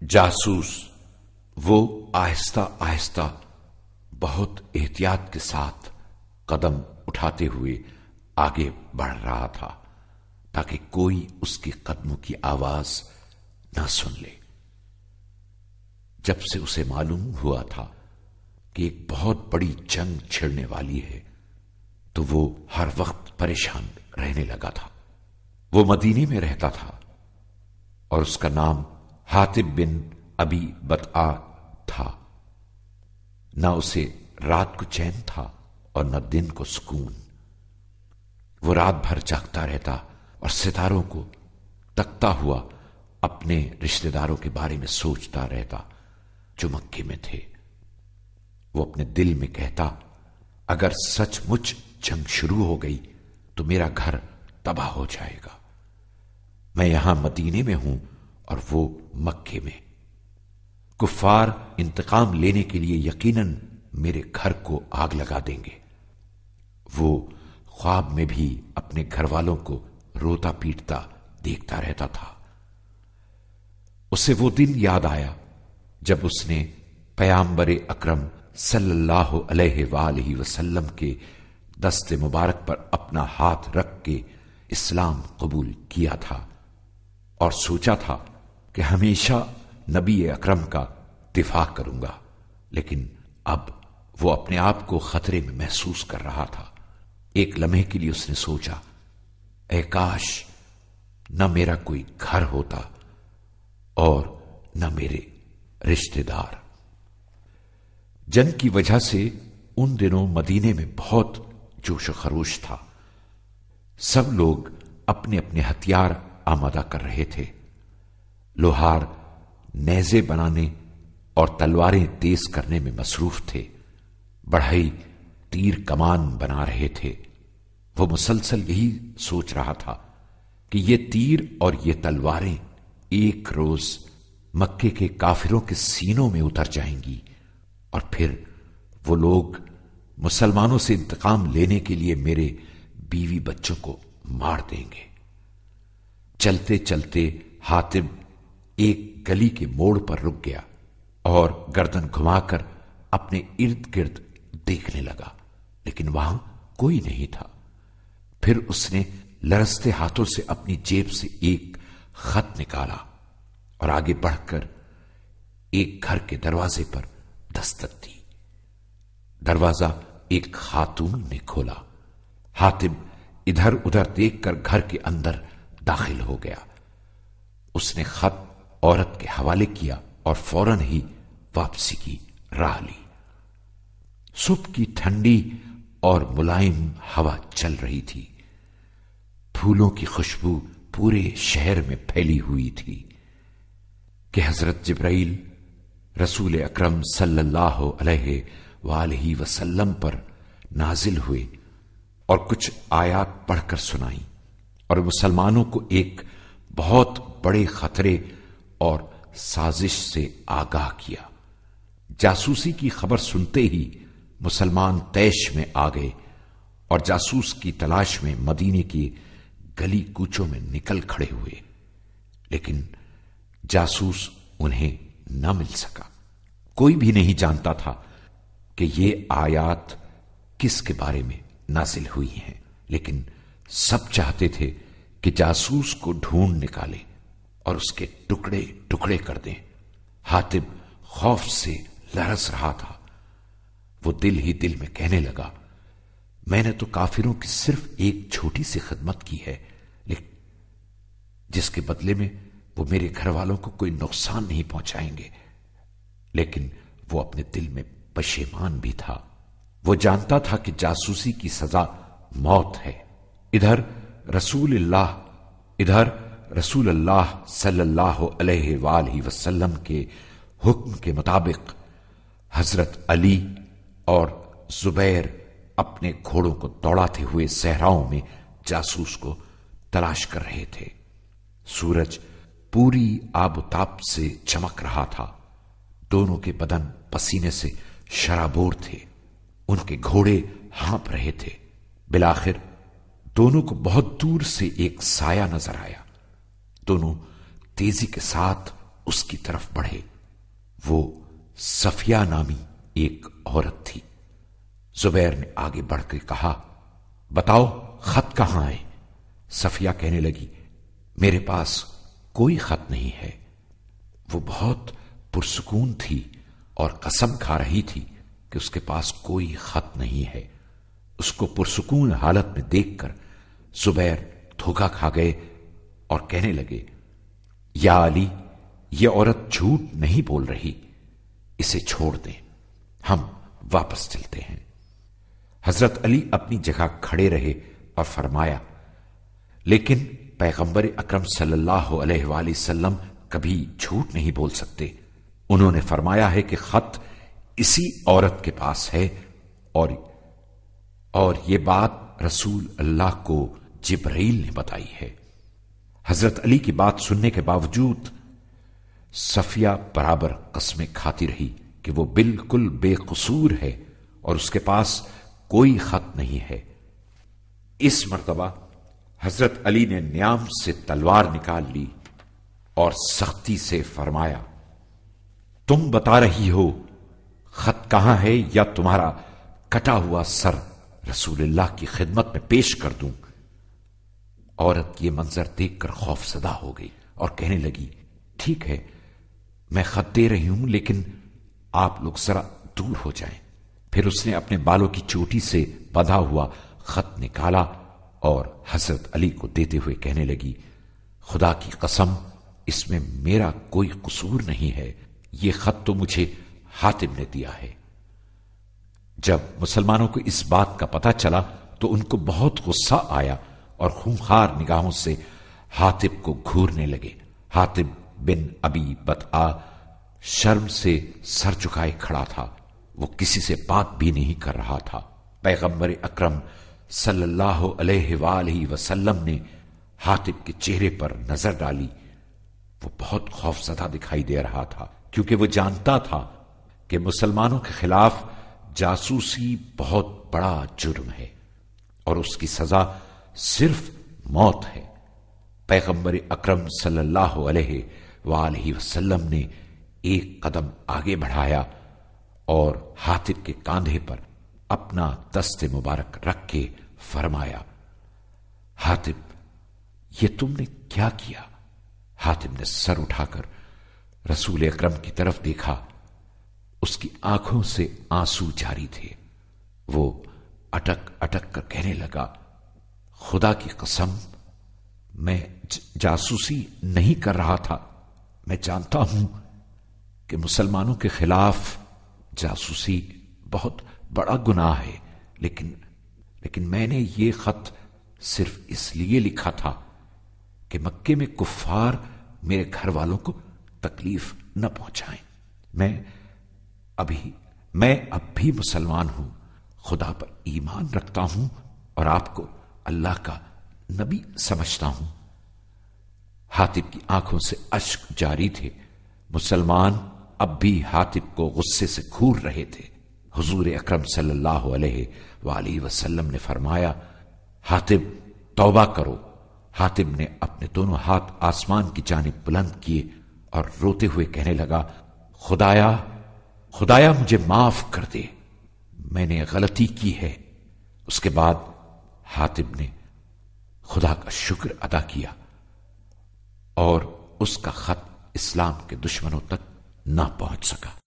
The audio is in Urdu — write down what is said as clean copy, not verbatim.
جاسوس وہ آہستہ آہستہ بہت احتیاط کے ساتھ قدم اٹھاتے ہوئے آگے بڑھ رہا تھا تاکہ کوئی اس کے قدموں کی آواز نہ سن لے۔ جب سے اسے معلوم ہوا تھا کہ ایک بہت بڑی جنگ چھڑنے والی ہے تو وہ ہر وقت پریشان رہنے لگا تھا۔ وہ مدینے میں رہتا تھا اور اس کا نام حاتب بن ابی بطآ تھا۔ نہ اسے رات کو چین تھا اور نہ دن کو سکون۔ وہ رات بھر جاگتا رہتا اور ستاروں کو تکتا ہوا اپنے رشتہ داروں کے بارے میں سوچتا رہتا جو مکے میں تھے۔ وہ اپنے دل میں کہتا، اگر سچ مچ جنگ شروع ہو گئی تو میرا گھر تباہ ہو جائے گا۔ میں یہاں مدینے میں ہوں اور وہ مکے میں۔ کفار انتقام لینے کے لیے یقیناً میرے گھر کو آگ لگا دیں گے۔ وہ خواب میں بھی اپنے گھر والوں کو روتا پیٹتا دیکھتا رہتا تھا۔ اسے وہ دن یاد آیا جب اس نے پیغمبر اکرم صلی اللہ علیہ وآلہ وسلم کے دست مبارک پر اپنا ہاتھ رکھ کے اسلام قبول کیا تھا اور سوچا تھا کہ ہمیشہ نبی اکرم کا دفاع کروں گا، لیکن اب وہ اپنے آپ کو خطرے میں محسوس کر رہا تھا۔ ایک لمحے کے لیے اس نے سوچا، اے کاش نہ میرا کوئی گھر ہوتا اور نہ میرے رشتہ دار۔ جنگ کی وجہ سے ان دنوں مدینے میں بہت جوش و خروش تھا۔ سب لوگ اپنے اپنے ہتھیار آمادہ کر رہے تھے۔ لوہار نیزے بنانے اور تلواریں تیز کرنے میں مصروف تھے۔ بڑھئی تیر کمان بنا رہے تھے۔ وہ مسلسل یہی سوچ رہا تھا کہ یہ تیر اور یہ تلواریں ایک روز مکے کے کافروں کے سینوں میں اتر جائیں گی اور پھر وہ لوگ مسلمانوں سے انتقام لینے کے لیے میرے بیوی بچوں کو مار دیں گے۔ چلتے چلتے حاتب ایک گلی کے موڑ پر رک گیا اور گردن گھما کر اپنے ارد گرد دیکھنے لگا، لیکن وہاں کوئی نہیں تھا۔ پھر اس نے لرزتے ہاتھوں سے اپنی جیب سے ایک خط نکالا اور آگے بڑھ کر ایک گھر کے دروازے پر دستک دی۔ دروازہ ایک خاتون نے کھولا۔ حاتب ادھر ادھر دیکھ کر گھر کے اندر داخل ہو گیا۔ اس نے خط عورت کے حوالے کیا اور فوراً ہی واپسی کی راہ لی۔ صبح کی ٹھنڈی اور ملائم ہوا چل رہی تھی۔ پھولوں کی خوشبو پورے شہر میں پھیلی ہوئی تھی کہ حضرت جبرائیل رسول اکرم صلی اللہ علیہ وآلہ وسلم پر نازل ہوئے اور کچھ آیات پڑھ کر سنائیں اور مسلمانوں کو ایک بہت بڑے خطرے اور سازش سے آگاہ کیا۔ جاسوسی کی خبر سنتے ہی مسلمان طیش میں آ گئے اور جاسوس کی تلاش میں مدینے کی گلی کوچوں میں نکل کھڑے ہوئے، لیکن جاسوس انہیں نہ مل سکا۔ کوئی بھی نہیں جانتا تھا کہ یہ آیات کس کے بارے میں نازل ہوئی ہیں، لیکن سب چاہتے تھے کہ جاسوس کو ڈھونڈ نکالے اور اس کے ٹکڑے ٹکڑے کر دیں۔ حاتب خوف سے لرز رہا تھا۔ وہ دل ہی دل میں کہنے لگا، میں نے تو کافروں کی صرف ایک چھوٹی سی خدمت کی ہے، لیکن جس کے بدلے میں وہ میرے گھر والوں کو کوئی نقصان نہیں پہنچائیں گے۔ لیکن وہ اپنے دل میں پشیمان بھی تھا۔ وہ جانتا تھا کہ جاسوسی کی سزا موت ہے۔ ادھر رسول اللہ صلی اللہ علیہ وآلہ وسلم کے حکم کے مطابق حضرت علی اور زبیر اپنے گھوڑوں کو دوڑاتے ہوئے صحراؤں میں جاسوس کو تلاش کر رہے تھے۔ سورج پوری آب و تاب سے چمک رہا تھا۔ دونوں کے بدن پسینے سے شرابور تھے۔ ان کے گھوڑے ہانپ رہے تھے۔ بالآخر دونوں کو بہت دور سے ایک سایہ نظر آیا۔ دونوں تیزی کے ساتھ اس کی طرف بڑھے۔ وہ صفیہ نامی ایک عورت تھی۔ زبیر نے آگے بڑھ کر کہا، بتاؤ خط کہاں ہے؟ صفیہ کہنے لگی، میرے پاس کوئی خط نہیں ہے۔ وہ بہت پرسکون تھی اور قسم کھا رہی تھی کہ اس کے پاس کوئی خط نہیں ہے۔ اس کو پرسکون حالت میں دیکھ کر زبیر دھوکا کھا گئے اور کہنے لگے، یا علی، یہ عورت جھوٹ نہیں بول رہی، اسے چھوڑ دیں، ہم واپس چلتے ہیں۔ حضرت علی اپنی جگہ کھڑے رہے اور فرمایا، لیکن پیغمبر اکرم صلی اللہ علیہ وآلہ وسلم کبھی جھوٹ نہیں بول سکتے۔ انہوں نے فرمایا ہے کہ خط اسی عورت کے پاس ہے، اور یہ بات رسول اللہ کو جبرائیل نے بتائی ہے۔ حضرت علی کی بات سننے کے باوجود صفیہ برابر قسمیں کھاتی رہی کہ وہ بالکل بے قصور ہے اور اس کے پاس کوئی خط نہیں ہے۔ اس مرتبہ حضرت علی نے نیام سے تلوار نکال لی اور سختی سے فرمایا، تم بتا رہی ہو خط کہاں ہے یا تمہارا کٹا ہوا سر رسول اللہ کی خدمت میں پیش کر دوں؟ عورت یہ منظر دیکھ کر خوف زدہ ہو گئی اور کہنے لگی، ٹھیک ہے، میں خط دے رہی ہوں، لیکن آپ لوگ ذرا دور ہو جائیں۔ پھر اس نے اپنے بالوں کی چوٹی سے بندھا ہوا خط نکالا اور حضرت علی کو دیتے ہوئے کہنے لگی، خدا کی قسم، اس میں میرا کوئی قصور نہیں ہے، یہ خط تو مجھے حاتم نے دیا ہے۔ جب مسلمانوں کو اس بات کا پتہ چلا تو ان کو بہت غصہ آیا اور خونخوار نگاہوں سے حاتم کو گھورنے لگے۔ حاتم بن ابی بطآ شرم سے سر جھکائے کھڑا تھا، وہ کسی سے بات بھی نہیں کر رہا تھا۔ پیغمبر اکرم صلی اللہ علیہ وآلہ وسلم نے حاتم کے چہرے پر نظر ڈالی۔ وہ بہت خوف زدہ دکھائی دے رہا تھا، کیونکہ وہ جانتا تھا کہ مسلمانوں کے خلاف جاسوسی بہت بڑا جرم ہے اور اس کی سزا صرف موت ہے۔ پیغمبر اکرم صلی اللہ علیہ وآلہ وسلم نے ایک قدم آگے بڑھایا اور حاتم کے کاندھے پر اپنا دست مبارک رکھ کے فرمایا، حاتم، یہ تم نے کیا کیا؟ حاتم نے سر اٹھا کر رسول اکرم کی طرف دیکھا۔ اس کی آنکھوں سے آنسو جاری تھے۔ وہ اٹک اٹک کر کہنے لگا، خدا کی قسم، میں جاسوسی نہیں کر رہا تھا۔ میں جانتا ہوں کہ مسلمانوں کے خلاف جاسوسی بہت بڑا گناہ ہے، لیکن میں نے یہ خط صرف اس لیے لکھا تھا کہ مکے میں کفار میرے گھر والوں کو تکلیف نہ پہنچائیں۔ میں اب بھی مسلمان ہوں، خدا پر ایمان رکھتا ہوں اور آپ کو اللہ کا نبی سمجھتا ہوں۔ حاتم کی آنکھوں سے اشک جاری تھے۔ مسلمان اب بھی حاتم کو غصے سے گھور رہے تھے۔ حضور اکرم صلی اللہ علیہ وآلہ وسلم نے فرمایا، حاتم توبہ کرو۔ حاتم نے اپنے دونوں ہاتھ آسمان کی جانب بلند کیے اور روتے ہوئے کہنے لگا، خدایا مجھے معاف کر دے، میں نے غلطی کی ہے۔ اس کے بعد حاتم نے خدا کا شکر ادا کیا اور اس کا خط اسلام کے دشمنوں تک نہ پہنچ سکا۔